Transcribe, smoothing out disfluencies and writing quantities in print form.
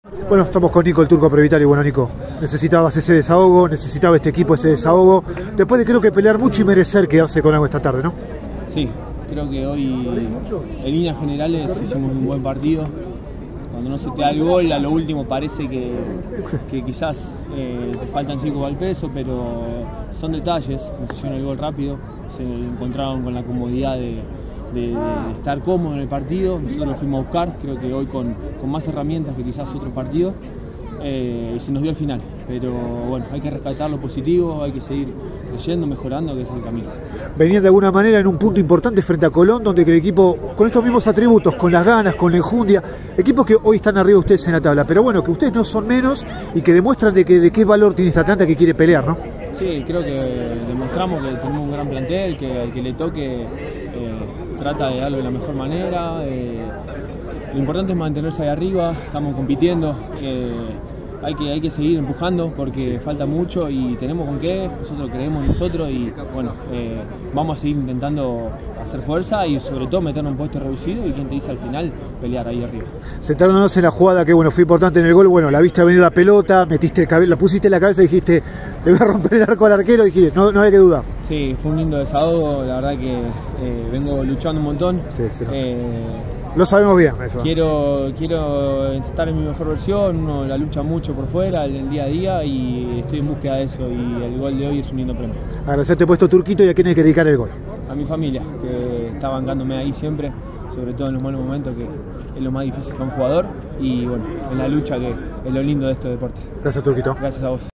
Bueno, estamos con Nico, el Turco Previtali. Bueno, Nico, necesitabas ese desahogo, necesitaba este equipo ese desahogo. Después de creo que pelear mucho y merecer quedarse con algo esta tarde, ¿no? Sí, creo que hoy en líneas generales hicimos un buen partido. Cuando no se te da el gol, a lo último parece que quizás te faltan 5 al peso, pero son detalles. Nos hicieron el gol rápido, se encontraron con la comodidad de estar cómodo en el partido. Nosotros lo fuimos a buscar, creo que hoy con más herramientas que quizás otros partidos, y se nos dio al final. Pero bueno, hay que rescatar lo positivo, hay que seguir creyendo, mejorando, que es el camino. Venían de alguna manera en un punto importante frente a Colón, donde el equipo, con estos mismos atributos, con las ganas, con la enjundia, equipos que hoy están arriba ustedes en la tabla, pero bueno, que ustedes no son menos y que demuestran de qué valor tiene esta Atlanta que quiere pelear, ¿no? Sí, creo que demostramos que tenemos un gran plantel, que al que le toque trata de darlo de la mejor manera. Lo importante es mantenerse ahí arriba, estamos compitiendo. Hay que seguir empujando porque falta mucho y tenemos con qué, nosotros creemos en nosotros y bueno, vamos a seguir intentando hacer fuerza y sobre todo meternos en un puesto reducido y quien te dice al final pelear ahí arriba. Centrándonos en la jugada que bueno, fue importante en el gol, bueno, la viste venir la pelota, metiste la pusiste en la cabeza y dijiste, le voy a romper el arco al arquero y dijiste, no hay que dudar. Sí, fue un lindo desahogo, la verdad que vengo luchando un montón. Sí. Lo sabemos bien eso. Quiero estar en mi mejor versión, uno la lucha mucho por fuera, el día a día y estoy en búsqueda de eso y el gol de hoy es un lindo premio. Agradecerte puesto Turquito y a quién hay que dedicar el gol. A mi familia, que está bancándome ahí siempre, sobre todo en los malos momentos, que es lo más difícil para un jugador y bueno, en la lucha que es lo lindo de este deporte. Gracias Turquito. Gracias a vos.